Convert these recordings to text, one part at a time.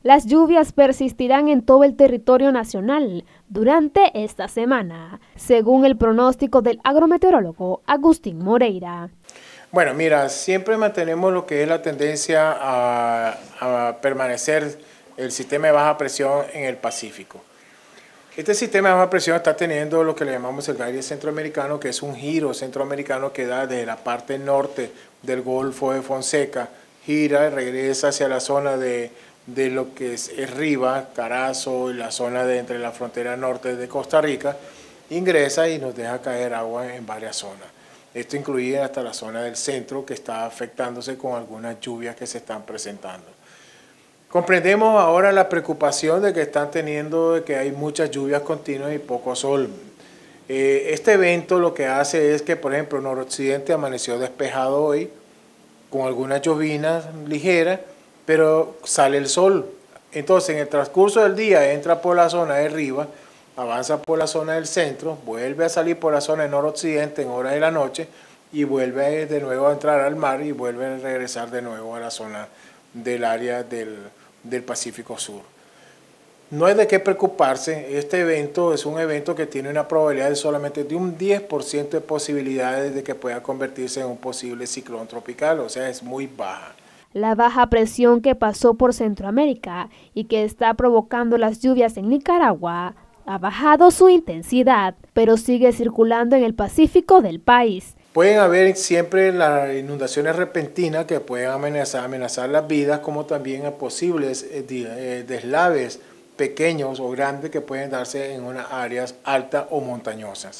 Las lluvias persistirán en todo el territorio nacional durante esta semana, según el pronóstico del agrometeorólogo Agustín Moreira. Bueno, mira, siempre mantenemos lo que es la tendencia a permanecer el sistema de baja presión en el Pacífico. Este sistema de baja presión está teniendo lo que le llamamos el aire centroamericano, que es un giro centroamericano que da desde la parte norte del Golfo de Fonseca, gira y regresa hacia la zona de lo que es Riva, Carazo y la zona de entre la frontera norte de Costa Rica, ingresa y nos deja caer agua en varias zonas. Esto incluye hasta la zona del centro, que está afectándose con algunas lluvias que se están presentando. Comprendemos ahora la preocupación de que están teniendo, de que hay muchas lluvias continuas y poco sol. Este evento lo que hace es que, por ejemplo, el noroccidente amaneció despejado hoy, con algunas llovinas ligeras, pero sale el sol. Entonces, en el transcurso del día entra por la zona de arriba, avanza por la zona del centro, vuelve a salir por la zona del noroccidente en horas de la noche y vuelve de nuevo a entrar al mar y vuelve a regresar de nuevo a la zona del área del Pacífico Sur. No hay de qué preocuparse, este evento es un evento que tiene una probabilidad de solamente de un 10% de posibilidades de que pueda convertirse en un posible ciclón tropical, o sea, es muy baja. La baja presión que pasó por Centroamérica y que está provocando las lluvias en Nicaragua ha bajado su intensidad, pero sigue circulando en el Pacífico del país. Pueden haber siempre las inundaciones repentinas que pueden amenazar las vidas, como también a posibles deslaves pequeños o grandes que pueden darse en unas áreas altas o montañosas.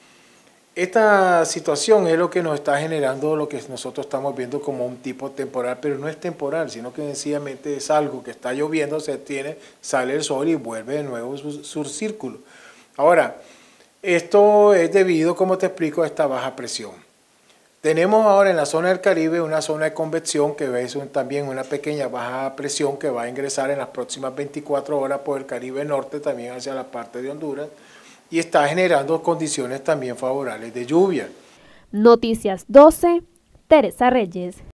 Esta situación es lo que nos está generando lo que nosotros estamos viendo como un tipo temporal, pero no es temporal, sino que sencillamente es algo que está lloviendo, se detiene, sale el sol y vuelve de nuevo su círculo. Ahora, esto es debido, como te explico, a esta baja presión. Tenemos ahora en la zona del Caribe una zona de convección que es también una pequeña baja presión que va a ingresar en las próximas 24 horas por el Caribe Norte, también hacia la parte de Honduras, y está generando condiciones también favorables de lluvia. Noticias 12, Teresa Reyes.